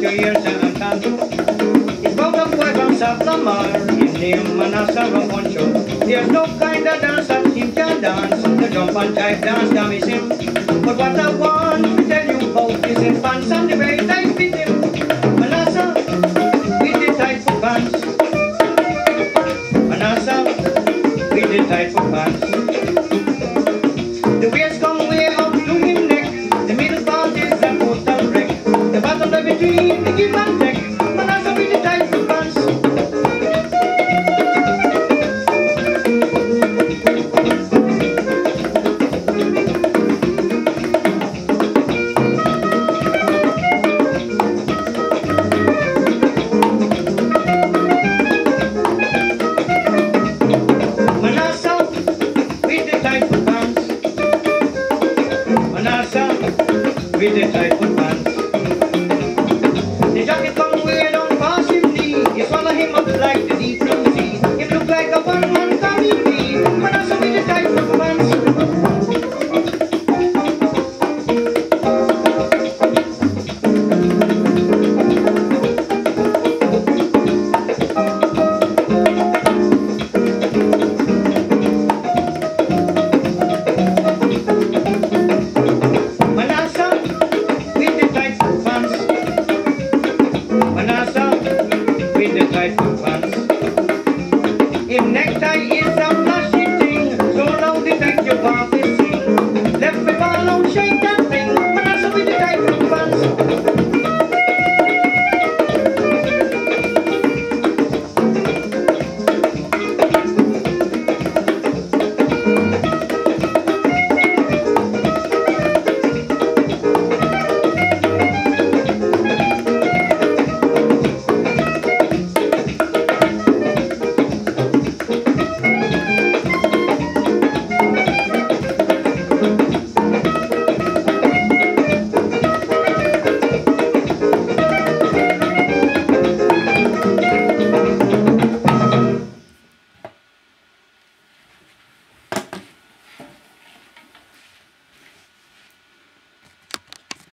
It's about a boy from South Lamar, his name Manassa Poncho. There's no kind of dance that he can dance, the jump and jive dance damn is him. But what I want to tell you about is his pants and the way they fit him. Manassa, with the tight for pants. Manassa, with the tight for pants. The waist come way up to him neck, the middle part is a total wreck. The bottom of between the give and take, Manassa with the tight for pants. Manassa with the tight for pants. Manassa with the tight